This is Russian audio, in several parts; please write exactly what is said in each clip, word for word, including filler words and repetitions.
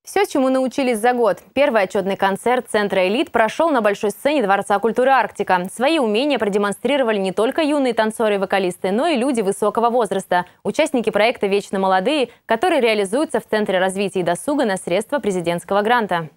Все, чему научились за год. Первый отчетный концерт Центра «Элит» прошел на большой сцене Дворца культуры «Арктика». Свои умения продемонстрировали не только юные танцоры и вокалисты, но и люди высокого возраста. Участники проекта «Вечно молодые», который реализуется в Центре развития и досуга на средства президентского гранта.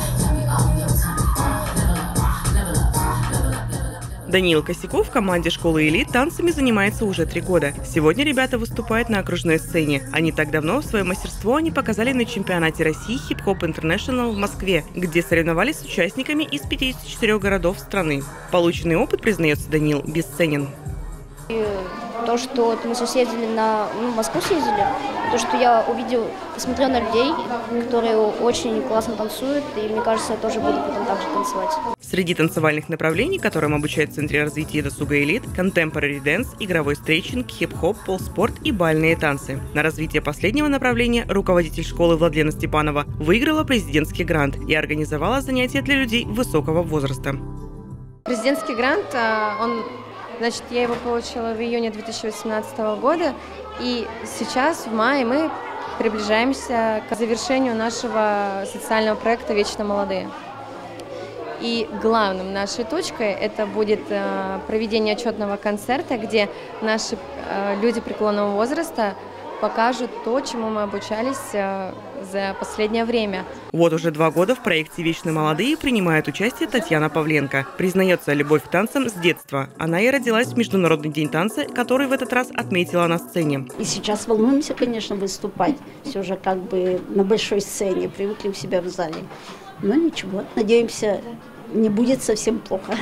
Даниил Косяков в команде школы «Элит» танцами занимается уже три года. Сегодня ребята выступают на окружной сцене. Они так давно свое мастерство они показали на чемпионате России Hip Hop International в Москве, где соревновались с участниками из пятидесяти четырёх городов страны. Полученный опыт, признается Даниил, бесценен. И то, что мы съездили на ну, в Москву съездили, то, что я увидел, посмотрел на людей, которые очень классно танцуют, и мне кажется, я тоже буду потом так же танцевать. Среди танцевальных направлений, которым обучают в Центре развития и досуга «Элит», contemporary dance, игровой стретчинг, хип-хоп, полспорт и бальные танцы. На развитие последнего направления руководитель школы Владлена Степанова выиграла президентский грант и организовала занятия для людей высокого возраста. Президентский грант, он, значит, я его получила в июне две тысячи восемнадцатого года, и сейчас, в мае, мы приближаемся к завершению нашего социального проекта «Вечно молодые». И главным нашей точкой это будет проведение отчетного концерта, где наши люди преклонного возраста покажут то, чему мы обучались за последнее время. Вот уже два года в проекте «Вечно молодые» принимает участие Татьяна Павленко. Признается, любовь к танцам с детства. Она и родилась в Международный день танца, который в этот раз отметила на сцене. И сейчас волнуемся, конечно, выступать. Все же как бы на большой сцене, привыкли у себя в зале. Но ничего, надеемся, не будет совсем плохо.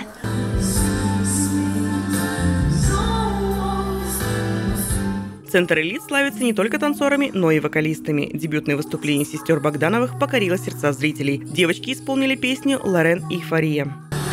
Центр «Элит» славится не только танцорами, но и вокалистами. Дебютное выступление сестер Богдановых покорило сердца зрителей. Девочки исполнили песню «Лорен Эйфория».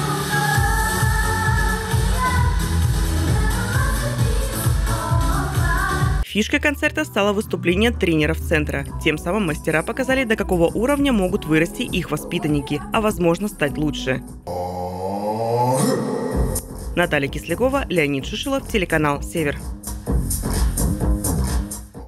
Фишкой концерта стало выступление тренеров центра. Тем самым мастера показали, до какого уровня могут вырасти их воспитанники, а возможно стать лучше. Наталья Кислякова, Леонид Шишилов, телеканал «Север».